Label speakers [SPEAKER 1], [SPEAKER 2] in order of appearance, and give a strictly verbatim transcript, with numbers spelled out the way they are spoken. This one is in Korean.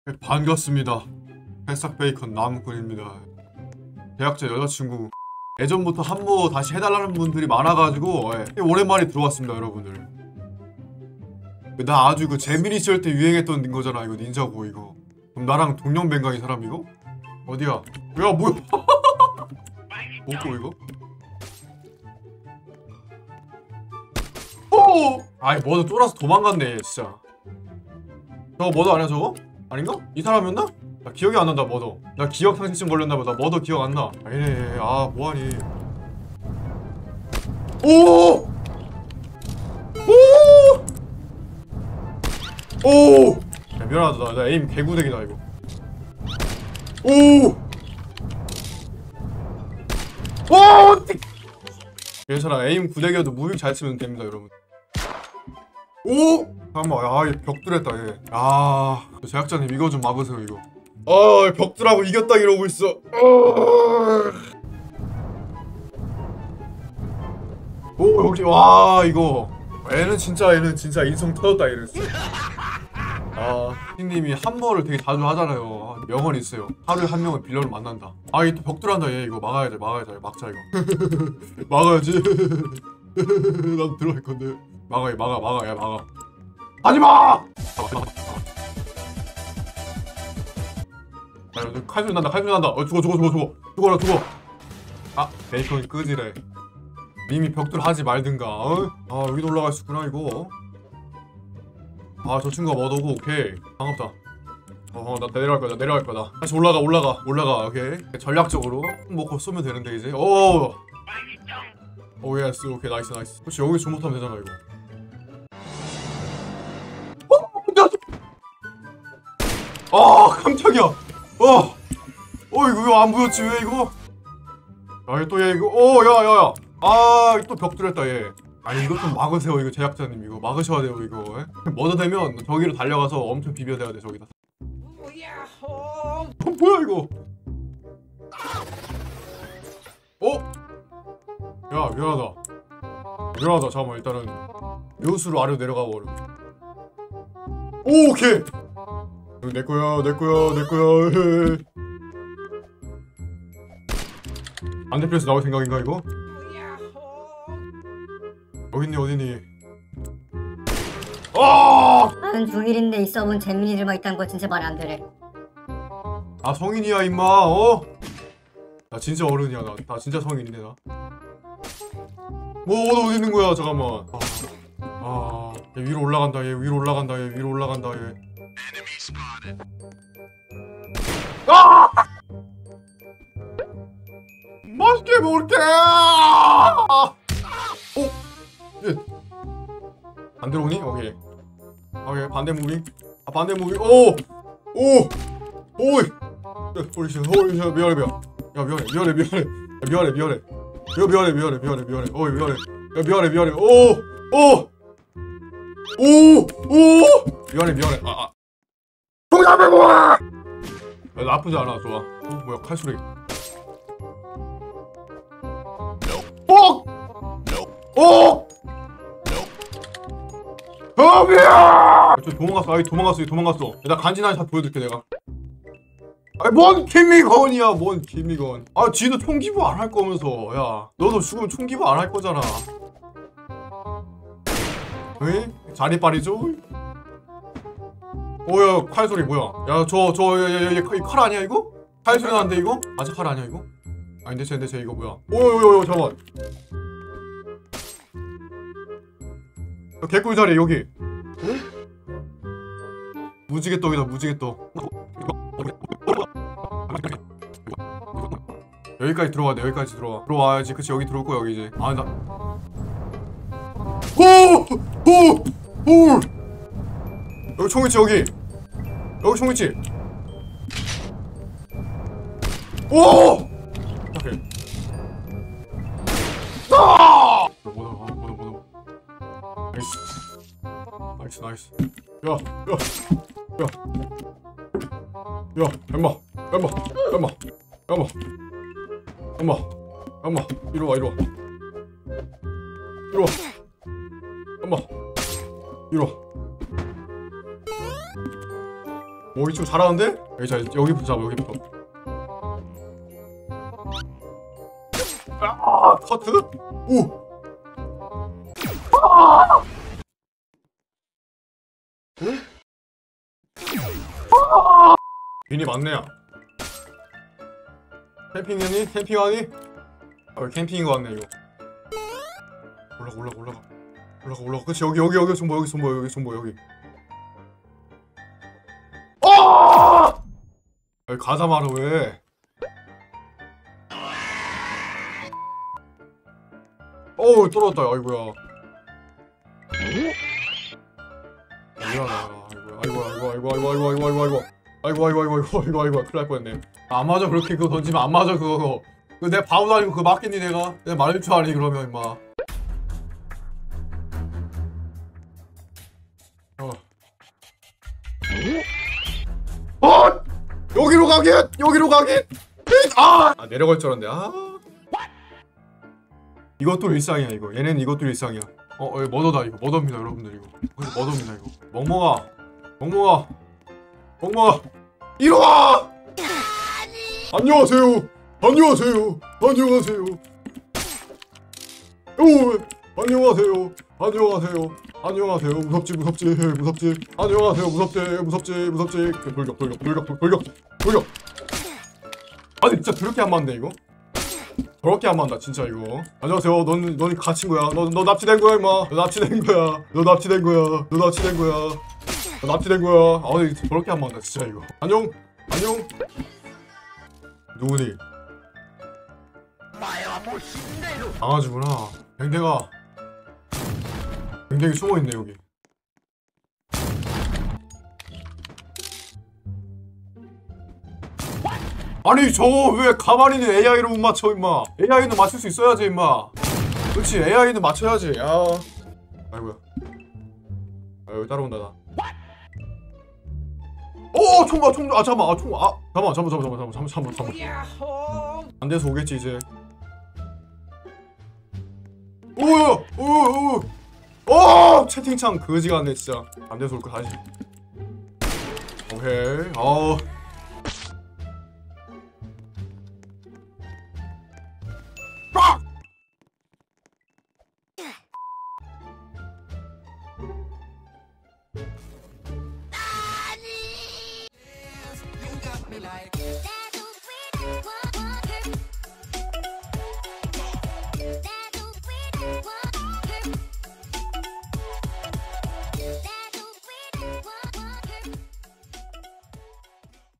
[SPEAKER 1] 반갑습니다. 새싹 베이컨 나무꾼입니다. 대학자 여자친구 예전부터 한모 다시 해달라는 분들이 많아가지고 예, 오랜만에 들어왔습니다 여러분들. 나 아주 그 재민이 시절 때 유행했던 거잖아 이거 닌자고 이거. 그럼 나랑 동년배인가 이 사람 이거? 어디야? 야 뭐야? 뭐고 이거? 오! 아이 뭐도 쫄아서 도망갔네 진짜. 저거 뭐도 아니야 저거? 아닌가? 이 사람이었나? 나 기억이 안 난다 머더. 나 기억 상실증 걸렸나보다. 머더 기억 안 나. 아니네. 아 뭐하니? 오! 오! 오! 야, 미안하다. 나, 나 에임 개구대기다 이거. 오! 오! 괜찮아. 에임 구대기여도 무빙 잘 치면 됩니다 여러분. 오! 잠깐만. 야, 얘 벽돌했다 얘. 아, 제작자님 이거 좀 막으세요 이거. 아, 벽돌하고 이겼다 이러고 있어. 오, 역시 와 이거. 얘는 진짜 얘는 진짜 인성 터졌다 얘는. 아, 형님이 한모를 되게 자주 하잖아요. 명언이 있어요. 하루에 한 명은 빌런을 만난다. 아, 이 또 벽돌한다 얘. 이거 막아야 돼, 막아야 돼, 막자 이거. 막아야지. 나도 들어갈 건데. 막아, 막아, 막아, 야 막아. 하지마! 야, 칼질 난다, 칼질 난다. 어, 죽어, 죽어, 죽어, 죽어. 죽어라, 죽어. 아, 베이컨이 끄지래. 이미 벽돌 하지 말든가. 어? 아, 여기도 올라갈 수 있구나, 이거. 아, 저 친구가 머더고, 오케이. 반갑다. 어, 나 내려갈 거다, 내려갈 거다. 다시 올라가, 올라가, 올라가, 오케이. 전략적으로 먹고 쏘면 되는데, 이제. 오! 오, 예스, 오케이, 나이스, 나이스. 그렇지, 여기서 주목하면 되잖아, 이거. 아 깜짝이야. 어, 어 이거 왜 안 보였지 왜 이거? 아 또 얘 이거 어 야야야 아 또 벽돌했다 얘. 아니 이것 좀 막으세요 이거 제작자님 이거 막으셔야 돼요 이거. 머더 되면 저기로 달려가서 엄청 비벼대야 돼 저기다. 어, 뭐야 이거? 어? 야 미안하다 미안하다 잠깐만 일단은 묘수로 아래로 내려가 버려. 오 오케이. 내 거야, 내 거야, 내 거야. 반대편에서 나올 생각인가 이거? 어딨니 어딨니? 아!
[SPEAKER 2] 한 중일인데 있어본 재민이들만 있다는 거 진짜 말이 안 되네.
[SPEAKER 1] 아 성인이야 임마 어? 나 진짜 어른이야 나, 나 진짜 성인인데 나. 뭐 어디 있는 거야 잠깐만. 아, 아, 얘 위로 올라간다 얘 위로 올라간다 얘 위로 올라간다 얘. 아! 맛있게 먹을게! 오! 예. 반대로 오니? 오케이. 오케이, 반대 무빙. 아, 반대 무빙. 오! 오! 오이! 야, 소리 씨, 소리 씨, 미안해, 미안. 야, 미안해, 미안해, 미안해. 야, 미안해, 미안해. 야, 미안해, 미안해, 미안해, 미안해. 어이, 미안해. 야, 미안해, 미안해. 오! 오! 오! 오! 미안해, 미안해. 아, 아. 동남해 뭐야? 야, 나쁘지 않아, 좋아. 어, 뭐야, 칼소리. 뻑! 어! 어미야! 저 도망갔어, 아이 도망갔어, 도망갔어. 야, 나 간지나는 샷 보여줄게 내가. 아이 뭔 김미건이야, 뭔 김미건. 아, 지도 총기부 안 할 거면서, 야, 너도 죽으면 총기부 안 할 거잖아. 응? 자리빨이죠? 오야 칼소리 뭐야? 야 저 저 얘 칼 아니야 이거? 칼소리 나는데 이거? 아직 칼 아니야 이거? 아닌데 쟤 근데 쟤 이거 뭐야? 오요요요 잠깐만. 개꿀자리 여기. 응? 무지개떡이다 무지개떡. 여기까지 들어와 돼 여기까지 들어와. 들어와야지 그치 여기 들어올 거야 여기 이제. 아 나. 오! 오! 오! 여기 총 있지 여기. 여기 총 있지. 오! 오케이. 아! 뭐다 뭐다 뭐다 뭐다. 나이스. 나이스 나이스. 야, 야, 야, 야, 엠마, 엠마, 엠마, 엠마, 엠마, 엠마, 이리 와, 이리 와, 이리 와, 엠마, 이리 와. 뭐 이 친구 잘하는데? 여기 자 여기부터 잡아 여기부터. 아 커트? 오. 아! 응? 아! 괜히 맞네야. 캠핑이니? 캠핑하니? 아 캠핑인 거 같네 이거. 올라가 올라가 올라가 올라가 올라가. 그치 여기 여기 여기 손보 여기 손보 여기 손보 여기. 아! 여기 가자 말아 왜? 어우 떨어졌다. 아이고야. 미안하다. 아이고 아이고 아이고 아이고 아이고 아이고 아이고 아이고 아이고 아이고 아이고 아이고 아이고 큰일 날 뻔했네. 안 맞아 그렇게 그거 던지면 안 맞아 그거. 그 내가 바보도 아니고 그거 맞겠니 내가? 내가 말릴 줄 아니 그러면 임마. 어. 어! 여기로 가긴! 여기로 가긴! 아! 아 내려갈 줄 알았는데 아 이것도 일상이야 이거. 얘네는 이것도 일상이야. 어, 어 머더다 이거. 머더입니다 여러분들 이거. 그래서 머더입니다 이거. 멍멍아 멍멍아 멍멍아 이리와! 안녕하세요 안녕하세요 안녕하세요 오 안녕하세요 안녕하세요 안녕하세요 무섭지 무섭지 무섭지 안녕하세요 무섭지 무섭지 무섭지 돌격 돌격 돌격 돌격 돌격. 아니 진짜 더럽게 안 맞네 이거. 더럽게 안 맞다 진짜 이거. 안녕하세요 넌 넌 갇힌 거야. 너 너 납치된 거야 임마. 너 납치된 거야. 너 납치된 거야. 너 납치된 거야. 너 납치된 거야. 아니 더럽게 안 맞다 진짜 이거. 안녕 안녕. 누구니? 강아지구나. 뱅댕아. 뱅댕이 숨어있네 여기. 아니 저거 왜 가만히 있는 에이아이로 못 맞춰 임마. 에이아이는 맞출 수 있어야지 임마. 그렇지 에이아이는 맞춰야지. 야 아이고야. 아유 따라온다 나. 오 총봐 총. 아 잠깐만 아 총. 아 잠깐만 잠깐만 잠깐만 잠깐만 잠깐만 잠깐만. 안 돼서 오겠지 이제. 오야 오오 오 채팅창 거지 같네 진짜. 안 돼서 올 거 다시. 오케이. 어.
[SPEAKER 3] Like